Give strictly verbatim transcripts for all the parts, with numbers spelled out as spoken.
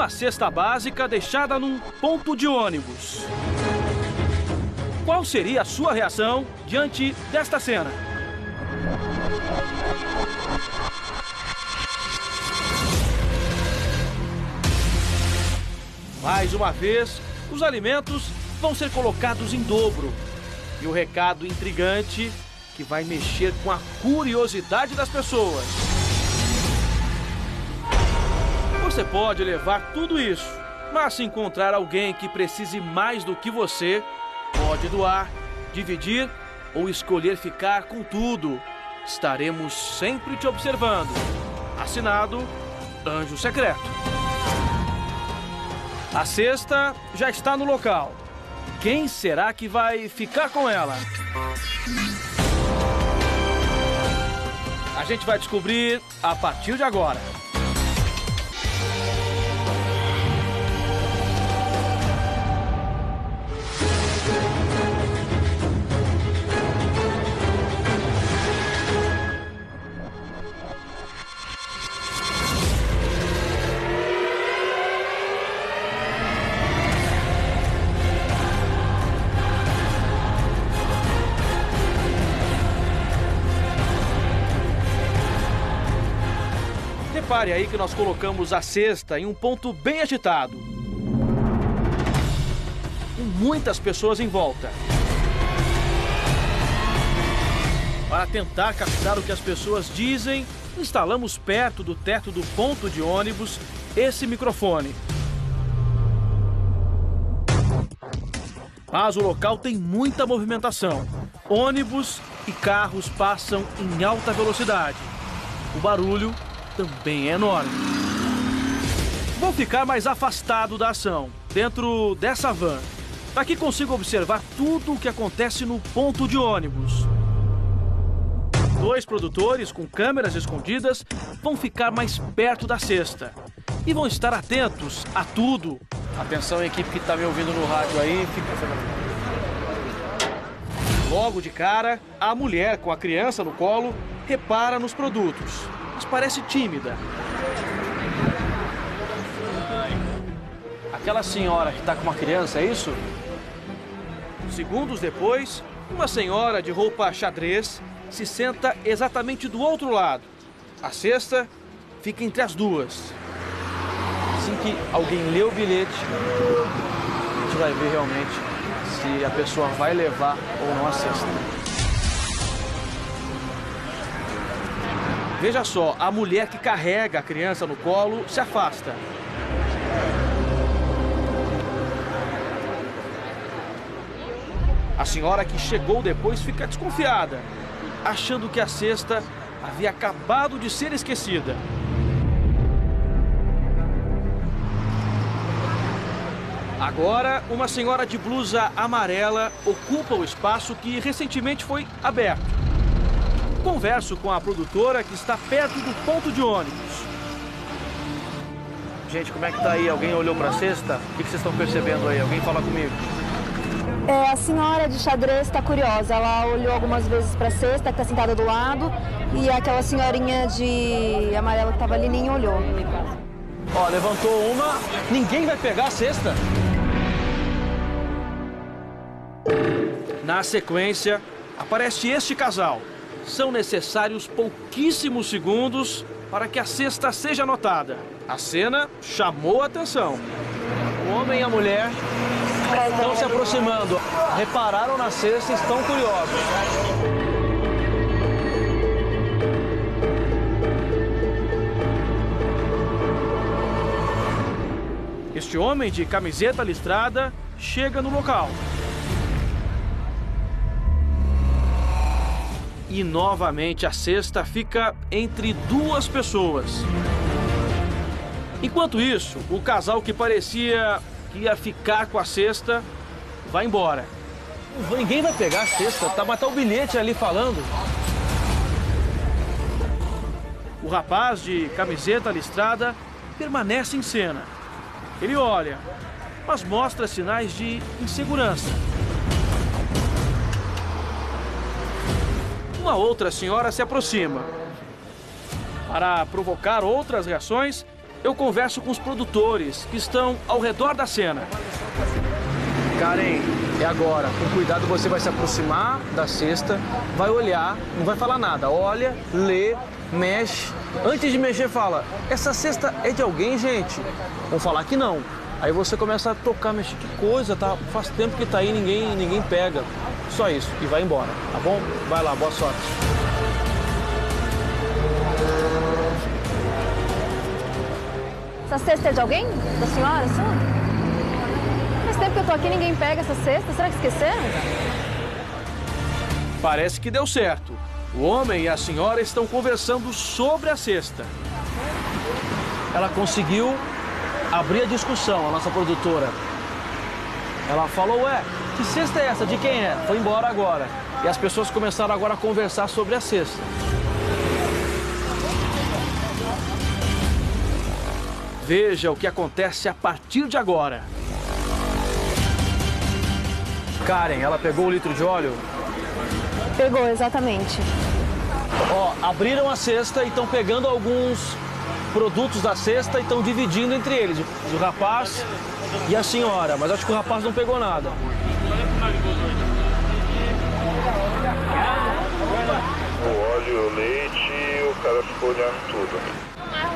uma cesta básica deixada num ponto de ônibus. Qual seria a sua reação diante desta cena? Mais uma vez, os alimentos vão ser colocados em dobro. E o recado intrigante que vai mexer com a curiosidade das pessoas. Você pode levar tudo isso, mas se encontrar alguém que precise mais do que você, pode doar, dividir ou escolher ficar com tudo. Estaremos sempre te observando. Assinado, Anjo Secreto. A cesta já está no local. Quem será que vai ficar com ela? A gente vai descobrir a partir de agora. Repare aí que nós colocamos a cesta em um ponto bem agitado. Com muitas pessoas em volta. Para tentar captar o que as pessoas dizem, instalamos perto do teto do ponto de ônibus esse microfone. Mas o local tem muita movimentação. Ônibus e carros passam em alta velocidade. O barulho também é enorme. Vou ficar mais afastado da ação, dentro dessa van, para que consiga observar tudo o que acontece no ponto de ônibus. Dois produtores com câmeras escondidas vão ficar mais perto da cesta e vão estar atentos a tudo. Atenção, equipe que está me ouvindo no rádio aí, fica... Logo de cara, a mulher com a criança no colo repara nos produtos, mas parece tímida. Aquela senhora que está com uma criança, é isso? Segundos depois, uma senhora de roupa xadrez se senta exatamente do outro lado. A cesta fica entre as duas. Assim que alguém lê o bilhete, a gente vai ver realmente se a pessoa vai levar ou não a cesta. Veja só, a mulher que carrega a criança no colo se afasta. A senhora que chegou depois fica desconfiada, achando que a cesta havia acabado de ser esquecida. Agora, uma senhora de blusa amarela ocupa o espaço que recentemente foi aberto. Converso com a produtora que está perto do ponto de ônibus. Gente, como é que tá aí? Alguém olhou para a cesta? O que vocês estão percebendo aí? Alguém fala comigo. É, a senhora de xadrez está curiosa. Ela olhou algumas vezes para a cesta, que está sentada do lado, e aquela senhorinha de amarela que estava ali nem olhou. Ó, levantou uma, ninguém vai pegar a cesta. Na sequência, aparece este casal. São necessários pouquíssimos segundos para que a cesta seja anotada. A cena chamou a atenção. O homem e a mulher estão se aproximando. Repararam na cesta e estão curiosos. Este homem de camiseta listrada chega no local. E novamente a cesta fica entre duas pessoas. Enquanto isso, o casal que parecia que ia ficar com a cesta vai embora. Ninguém vai pegar a cesta, tá, mas tá o bilhete ali falando. O rapaz de camiseta listrada permanece em cena. Ele olha, mas mostra sinais de insegurança. Uma outra senhora se aproxima. Para provocar outras reações, eu converso com os produtores que estão ao redor da cena. Karen, é agora. Com cuidado você vai se aproximar da cesta, vai olhar, não vai falar nada. Olha, lê, mexe. Antes de mexer, fala, essa cesta é de alguém, gente? Vão falar que não. Aí você começa a tocar, mexer, que coisa, tá? Faz tempo que tá aí, ninguém, ninguém pega. Só isso, e vai embora, tá bom? Vai lá, boa sorte. Essa cesta é de alguém? Da senhora, só? Faz tempo que eu tô aqui, ninguém pega essa cesta. Será que esqueceram? Parece que deu certo. O homem e a senhora estão conversando sobre a cesta. Ela conseguiu abrir a discussão, a nossa produtora. Ela falou, ué, que cesta é essa? De quem é? Foi embora agora. E as pessoas começaram agora a conversar sobre a cesta. Veja o que acontece a partir de agora. Karen, ela pegou o litro de óleo? Pegou, exatamente. Ó, abriram a cesta e estão pegando alguns produtos da cesta e estão dividindo entre eles. O rapaz e a senhora, mas acho que o rapaz não pegou nada. O óleo, o leite, o cara ficou olhando tudo.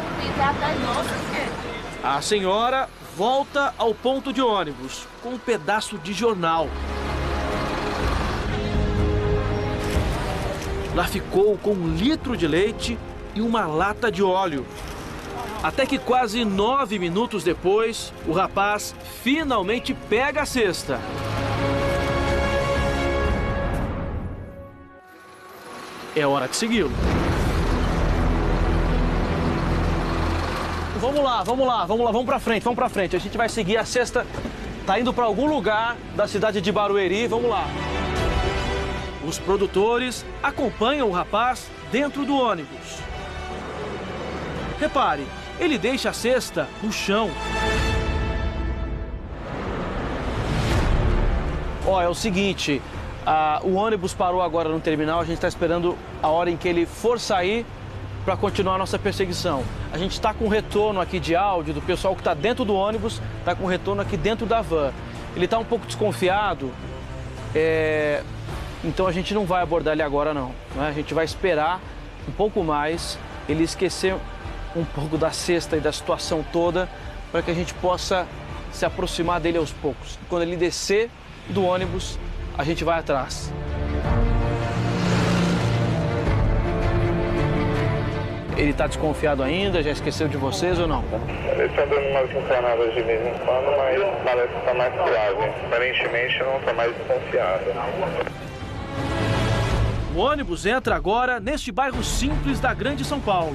A senhora volta ao ponto de ônibus com um pedaço de jornal. Lá ficou com um litro de leite e uma lata de óleo. Até que quase nove minutos depois, o rapaz finalmente pega a cesta. É hora de segui-lo. Vamos lá, vamos lá, vamos lá, vamos pra frente, vamos pra frente. A gente vai seguir a cesta, tá indo pra algum lugar da cidade de Barueri, vamos lá. Os produtores acompanham o rapaz dentro do ônibus. Repare, ele deixa a cesta no chão. Ó, é o seguinte, a, o ônibus parou agora no terminal, a gente está esperando a hora em que ele for sair para continuar a nossa perseguição. A gente está com retorno aqui de áudio do pessoal que está dentro do ônibus, está com retorno aqui dentro da van. Ele está um pouco desconfiado, é... então a gente não vai abordar ele agora não, né? A gente vai esperar um pouco mais, ele esquecer um pouco da cesta e da situação toda, para que a gente possa se aproximar dele aos poucos. Quando ele descer do ônibus, a gente vai atrás. Ele está desconfiado ainda? Já esqueceu de vocês ou não? Ele está dando umas encanadas de vez em quando, mas parece que está mais suave. Aparentemente não está mais desconfiado. O ônibus entra agora neste bairro simples da Grande São Paulo.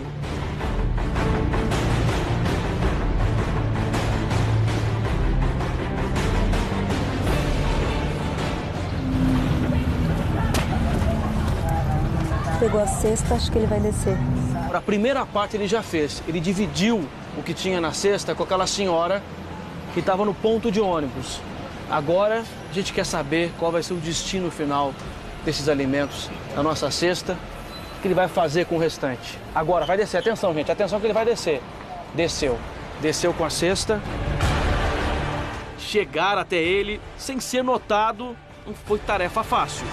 Pegou a cesta, acho que ele vai descer. A primeira parte ele já fez. Ele dividiu o que tinha na cesta com aquela senhora que estava no ponto de ônibus. Agora a gente quer saber qual vai ser o destino final desses alimentos na nossa cesta, o que ele vai fazer com o restante. Agora vai descer, atenção gente, atenção que ele vai descer. Desceu, desceu com a cesta. Chegar até ele sem ser notado não foi tarefa fácil.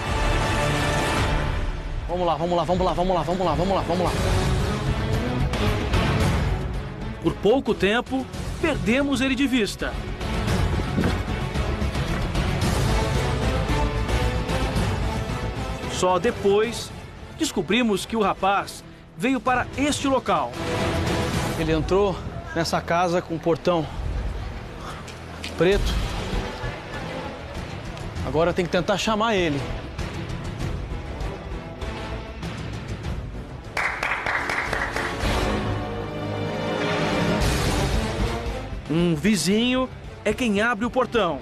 Vamos lá, vamos lá, vamos lá, vamos lá, vamos lá, vamos lá, vamos lá. Por pouco tempo, perdemos ele de vista. Só depois, descobrimos que o rapaz veio para este local. Ele entrou nessa casa com um portão preto. Agora tem que tentar chamar ele. Um vizinho é quem abre o portão.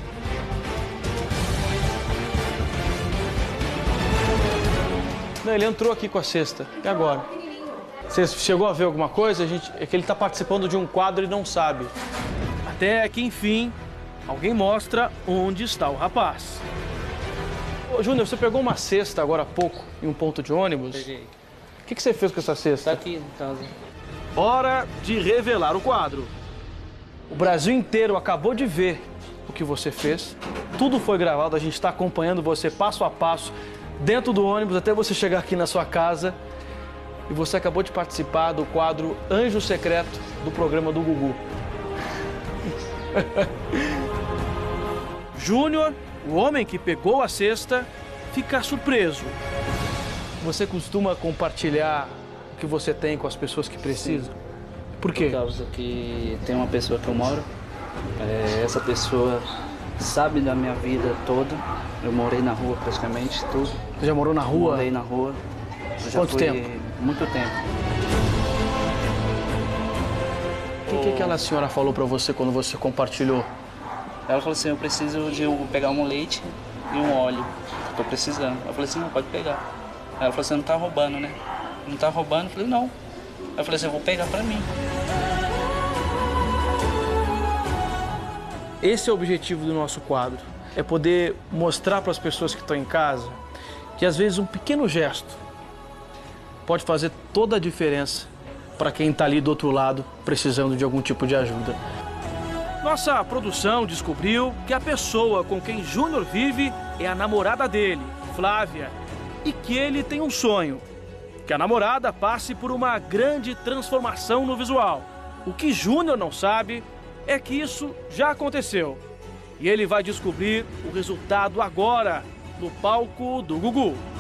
Não, ele entrou aqui com a cesta. E agora? Você chegou a ver alguma coisa? A gente, é que ele está participando de um quadro e não sabe. Até que, enfim, alguém mostra onde está o rapaz. Ô, Júnior, você pegou uma cesta agora há pouco em um ponto de ônibus? Peguei. O que, que você fez com essa cesta? Tá aqui em casa. Hora de revelar o quadro. O Brasil inteiro acabou de ver o que você fez. Tudo foi gravado, a gente está acompanhando você passo a passo, dentro do ônibus, até você chegar aqui na sua casa. E você acabou de participar do quadro Anjo Secreto do programa do Gugu. Júnior, o homem que pegou a cesta, fica surpreso. Você costuma compartilhar o que você tem com as pessoas que precisam? Sim. Por quê? Por causa que tem uma pessoa que eu moro, é, essa pessoa sabe da minha vida toda. Eu morei na rua praticamente, tudo. Você já morou na rua? Morei na rua. Eu já Quanto fui tempo? Muito tempo. O que, que aquela senhora falou pra você quando você compartilhou? Ela falou assim, eu preciso de um, pegar um leite e um óleo. Tô precisando. Eu falei assim, não, pode pegar. Aí ela falou assim, não tá roubando, né? Não tá roubando? Eu falei, não. Aí eu falei assim, eu vou pegar pra mim. Esse é o objetivo do nosso quadro. É poder mostrar para as pessoas que estão em casa que às vezes um pequeno gesto pode fazer toda a diferença para quem está ali do outro lado precisando de algum tipo de ajuda. Nossa produção descobriu que a pessoa com quem Júnior vive é a namorada dele, Flávia, e que ele tem um sonho, que a namorada passe por uma grande transformação no visual. O que Júnior não sabe é que isso já aconteceu. E ele vai descobrir o resultado agora, no palco do Gugu.